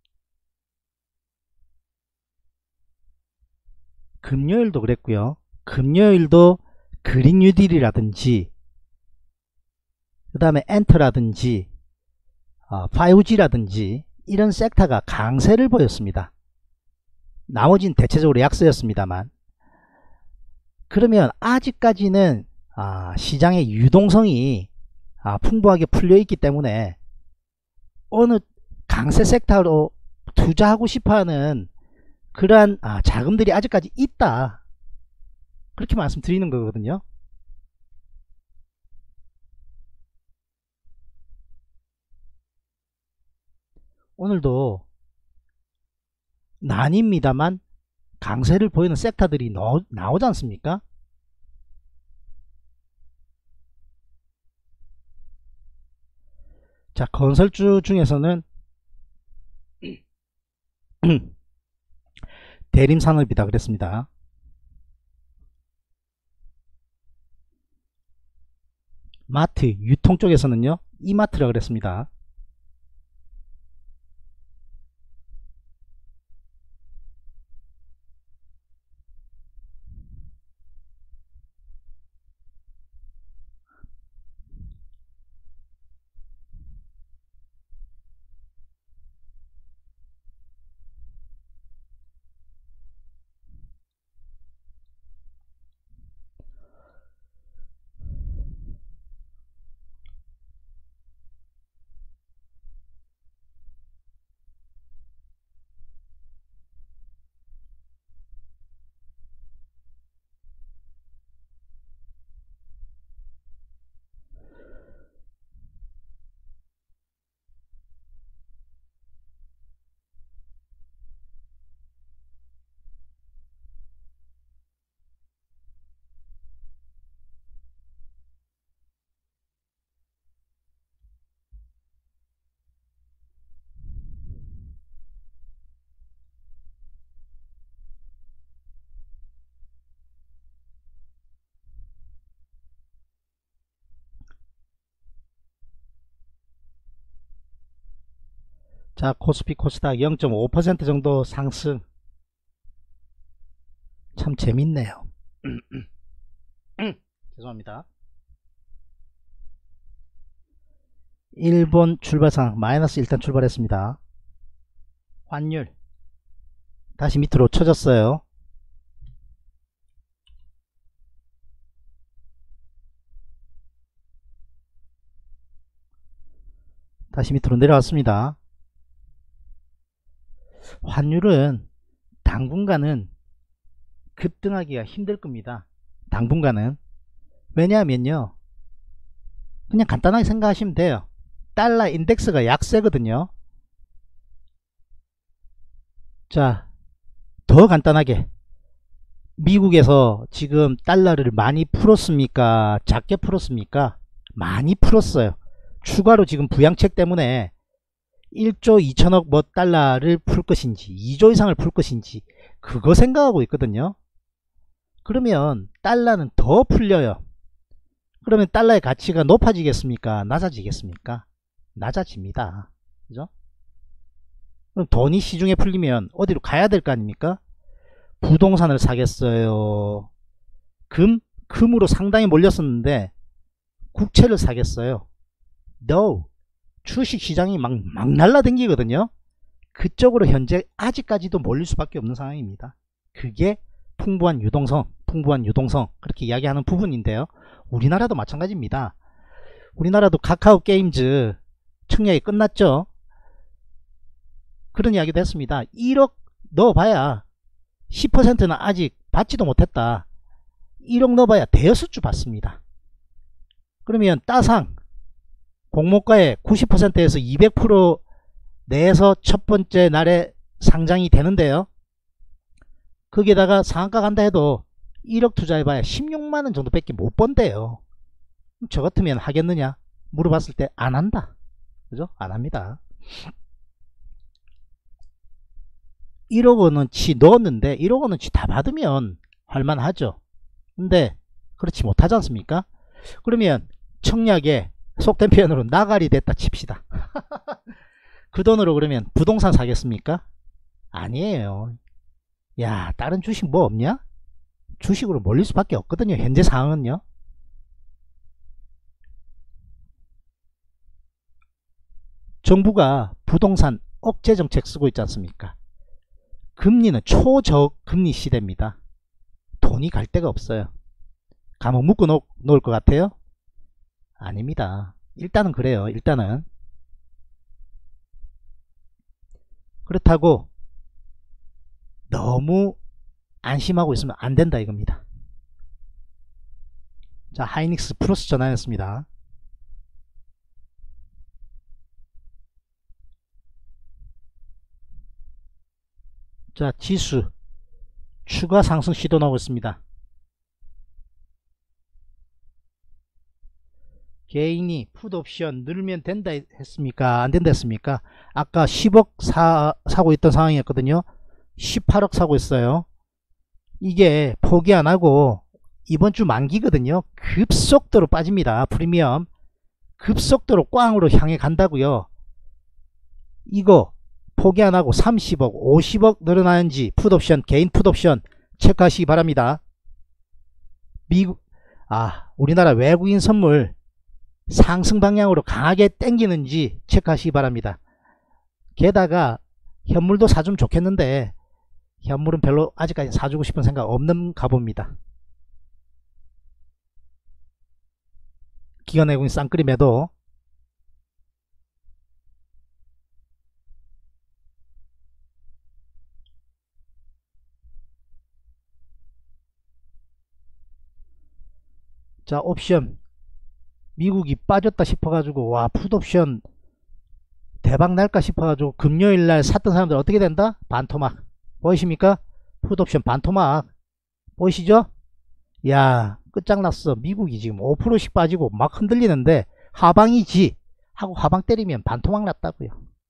금요일도 그랬고요. 금요일도 그린 뉴딜이라든지 그 다음에 엔터라든지 어, 파이브지라든지 이런 섹터가 강세를 보였습니다. 나머지는 대체적으로 약세였습니다만, 그러면 아직까지는 아, 시장의 유동성이 아, 풍부하게 풀려 있기 때문에 어느 강세 섹터로 투자하고 싶어하는 그러한 아, 자금들이 아직까지 있다, 그렇게 말씀드리는 거거든요. 오늘도 난입니다만 강세를 보이는 섹터들이 너, 나오지 않습니까? 자, 건설주 중에서는 대림산업이다 그랬습니다. 마트, 유통 쪽에서는요, 이마트라 그랬습니다. 자, 코스피 코스닥 영 점 오 퍼센트 정도 상승. 참 재밌네요. 죄송합니다. 일본 출발상 마이너스 일단 출발했습니다. 환율 다시 밑으로 쳐졌어요. 다시 밑으로 내려왔습니다. 환율은 당분간은 급등하기가 힘들 겁니다. 당분간은. 왜냐하면요, 그냥 간단하게 생각하시면 돼요. 달러 인덱스가 약세거든요. 자, 더 간단하게 미국에서 지금 달러를 많이 풀었습니까? 작게 풀었습니까? 많이 풀었어요. 추가로 지금 부양책 때문에 일조 이천억 뭐 달러를 풀 것인지 이조 이상을 풀 것인지 그거 생각하고 있거든요. 그러면 달러는 더 풀려요. 그러면 달러의 가치가 높아지겠습니까? 낮아지겠습니까? 낮아집니다. 그죠? 그럼 돈이 시중에 풀리면 어디로 가야 될 거 아닙니까? 부동산을 사겠어요? 금? 금으로 상당히 몰렸었는데 국채를 사겠어요? No. 주식시장이 막, 막 날라댕기거든요. 그쪽으로 현재 아직까지도 몰릴 수밖에 없는 상황입니다. 그게 풍부한 유동성, 풍부한 유동성 그렇게 이야기하는 부분인데요. 우리나라도 마찬가지입니다. 우리나라도 카카오 게임즈 청약이 끝났죠. 그런 이야기도 했습니다. 일억 넣어봐야 십 퍼센트는 아직 받지도 못했다. 일억 넣어봐야 대여섯 주 받습니다. 그러면 따상 공모가의 구십 퍼센트에서 이백 퍼센트 내에서 첫 번째 날에 상장이 되는데요. 거기에다가 상한가 간다 해도 일억 투자해봐야 십육만원 정도 밖에 못 번대요. 저 같으면 하겠느냐 물어봤을 때 안 한다. 그죠? 안 합니다. 일억 원어치 넣었는데 일억 원어치 다 받으면 할만하죠. 근데 그렇지 못하지 않습니까? 그러면 청약에 속된 표현으로 나가리 됐다 칩시다. 그 돈으로 그러면 부동산 사겠습니까? 아니에요. 야, 다른 주식 뭐 없냐? 주식으로 몰릴 수밖에 없거든요. 현재 상황은요. 정부가 부동산 억제 정책 쓰고 있지 않습니까? 금리는 초저금리 시대입니다. 돈이 갈 데가 없어요. 감옥 묶어 놓을 것 같아요? 아닙니다. 일단은 그래요. 일단은. 그렇다고 너무 안심하고 있으면 안 된다 이겁니다. 자, 하이닉스 플러스 전환했습니다. 자, 지수 추가 상승 시도 나오고 있습니다. 개인이 풋옵션 누르면 된다 했습니까? 안 된다 했습니까? 아까 십억 사, 사고 있던 상황이었거든요. 십팔억 사고 있어요. 이게 포기 안하고 이번 주 만기거든요. 급속도로 빠집니다. 프리미엄 급속도로 꽝으로 향해 간다고요. 이거 포기 안하고 삼십억 오십억 늘어나는지 풋옵션 개인 풋옵션 체크하시기 바랍니다. 미국 아 우리나라 외국인 선물 상승 방향으로 강하게 땡기는지 체크하시기 바랍니다. 게다가 현물도 사주면 좋겠는데 현물은 별로 아직까지 사주고 싶은 생각 없는 가봅니다. 기관 외국인 쌍끌이 매도. 자 옵션 미국이 빠졌다 싶어가지고 와 풋옵션 대박 날까 싶어가지고 금요일날 샀던 사람들 어떻게 된다? 반토막 보이십니까? 풋옵션 반토막 보이시죠? 야 끝장났어. 미국이 지금 오 퍼센트씩 빠지고 막 흔들리는데 하방이지 하고 하방 때리면 반토막 났다고요.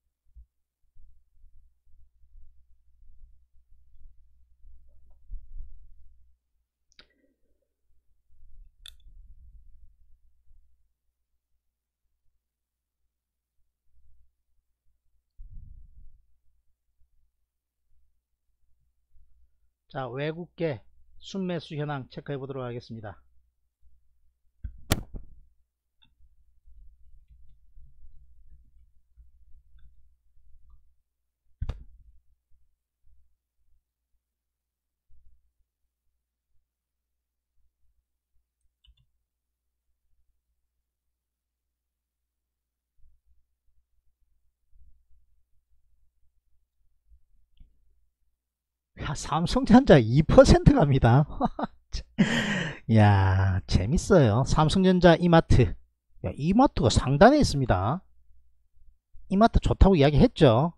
자 외국계 순매수 현황 체크해 보도록 하겠습니다. 야, 삼성전자 이 퍼센트 갑니다. 야 재밌어요. 삼성전자 이마트. 야, 이마트가 상단에 있습니다. 이마트 좋다고 이야기했죠.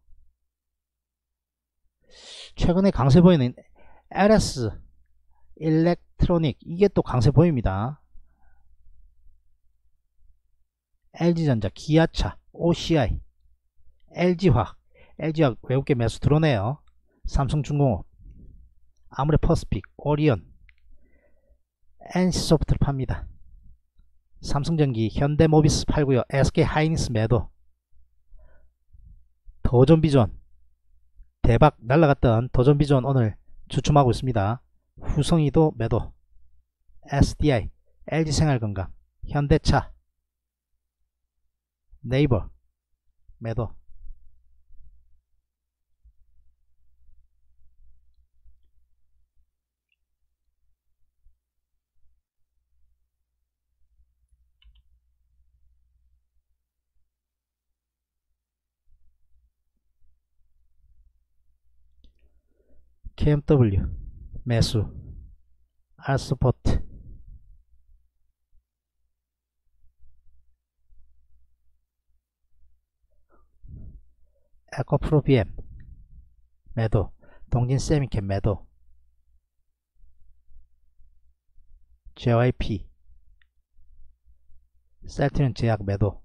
최근에 강세 보이는 엘에스 일렉트로닉 이게 또 강세 보입니다. 엘지전자, 기아차, 오씨아이, 엘지화학, 엘지화학 외국계 매수 들어오네요. 삼성중공업, 아무래퍼스픽, 오리온, 엔씨소프트를 팝니다. 삼성전기, 현대모비스 팔고요. 에스케이하이닉스 매도. 도전비전 대박 날라갔던 도전비전 오늘 주춤하고 있습니다. 후성이도 매도. 에스디아이, 엘지생활건강, 현대차, 네이버 매도. 케이엠더블유 매수. 알스포트 에코프로비엠 매도. 동진세미캠 매도. 제이와이피 셀트리온 제약 매도.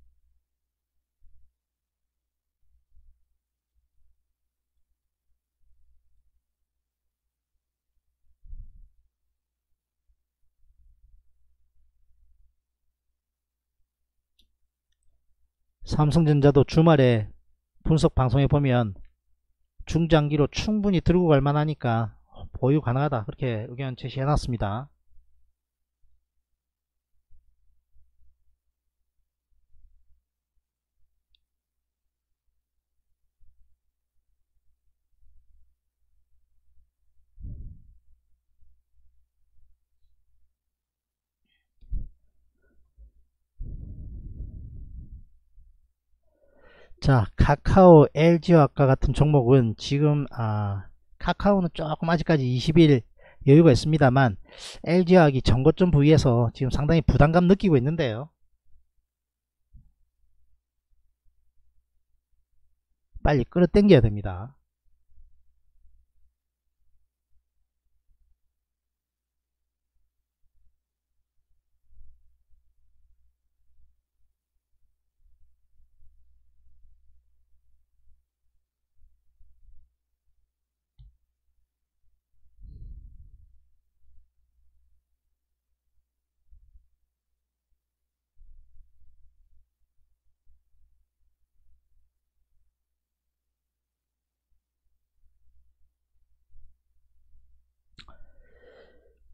삼성전자도 주말에 분석 방송에 보면 중장기로 충분히 들고 갈 만하니까 보유 가능하다 그렇게 의견 제시해 놨습니다. 자 카카오, 엘지화학과 같은 종목은 지금 아, 카카오는 조금 아직까지 이십 일 여유가 있습니다만 엘지화학이 전고점 부위에서 지금 상당히 부담감 느끼고 있는데요. 빨리 끌어당겨야 됩니다.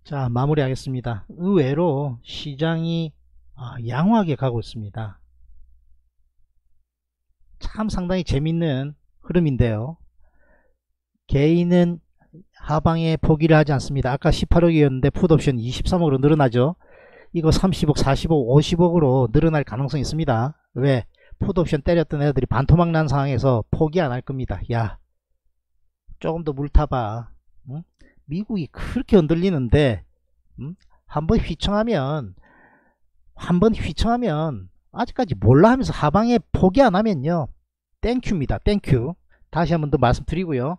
자, 마무리하겠습니다. 의외로 시장이 양호하게 가고 있습니다. 참 상당히 재밌는 흐름인데요. 개인은 하방에 포기를 하지 않습니다. 아까 십팔억이었는데 풋옵션 이십삼억으로 늘어나죠. 이거 삼십억, 사십억, 오십억으로 늘어날 가능성이 있습니다. 왜? 풋옵션 때렸던 애들이 반토막 난 상황에서 포기 안 할 겁니다. 야, 조금 더 물 타봐. 응? 미국이 그렇게 흔들리는데 응? 한번 휘청하면 한번 휘청하면 아직까지 몰라 하면서 하방에 포기 안 하면요, 땡큐입니다. 땡큐. 다시 한번 더 말씀드리고요.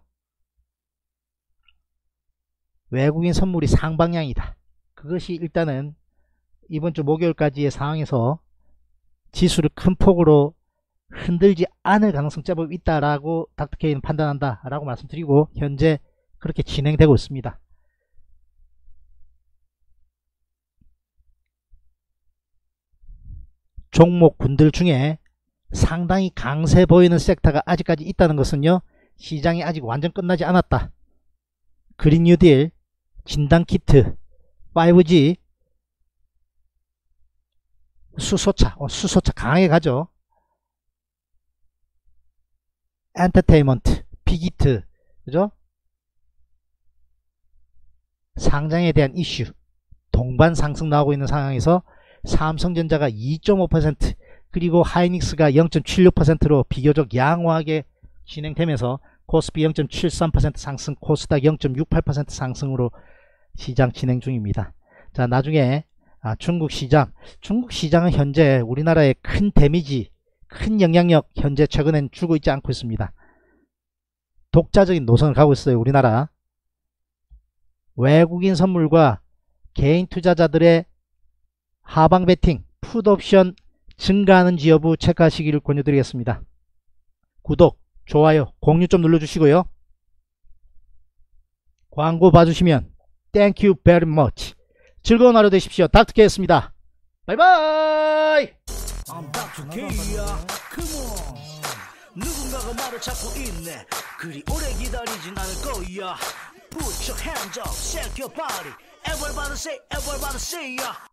외국인 선물이 상방향이다. 그것이 일단은 이번 주 목요일까지의 상황에서 지수를 큰 폭으로 흔들지 않을 가능성 제법 있다라고 닥터케이는 판단한다 라고 말씀드리고, 현재 그렇게 진행되고 있습니다. 종목군들 중에 상당히 강세 보이는 섹터가 아직까지 있다는 것은요, 시장이 아직 완전 끝나지 않았다. 그린 뉴딜, 진단키트, 파이브지, 수소차, 어, 수소차 강하게 가죠. 엔터테인먼트, 빅히트, 그죠? 상장에 대한 이슈, 동반 상승 나오고 있는 상황에서 삼성전자가 이 점 오 퍼센트, 그리고 하이닉스가 영 점 칠육 퍼센트로 비교적 양호하게 진행되면서 코스피 영 점 칠삼 퍼센트 상승, 코스닥 영 점 육팔 퍼센트 상승으로 시장 진행 중입니다. 자, 나중에 아, 중국 시장, 중국 시장은 현재 우리나라에 큰 데미지, 큰 영향력 현재 최근엔 주고 있지 않고 있습니다. 독자적인 노선을 가고 있어요. 우리나라 외국인 선물과 개인 투자자들의 하방 베팅, 풋옵션 증가하는지 여부 체크하시기를 권유드리겠습니다. 구독, 좋아요, 공유 좀 눌러주시고요. 광고 봐주시면 Thank you very much. 즐거운 하루 되십시오. 닥터케이였습니다. 바이바이. I'm 닥터케이야. Come on. 누군가가 말을 찾고 있네. 그리 오래 기다리진 않을 거야. Put your hands up, shake your body. Everybody say, everybody say, yeah.